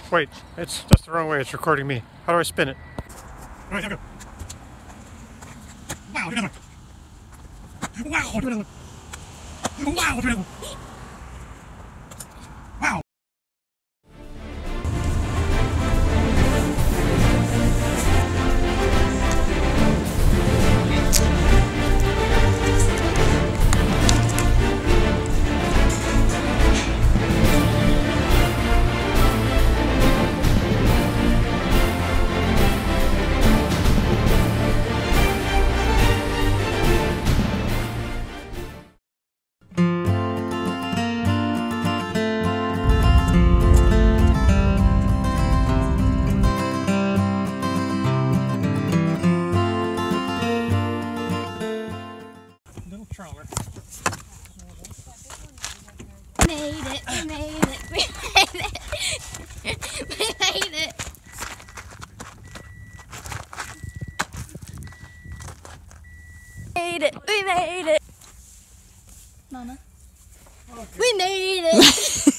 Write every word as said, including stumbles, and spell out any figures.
Wait, it's just the wrong way. It's recording me. How do I spin it? Wow. Wow. Wow. Wow. Little trawler. Made it, we made it, we made it, we made it. Made it, we made it. Mama, we made it.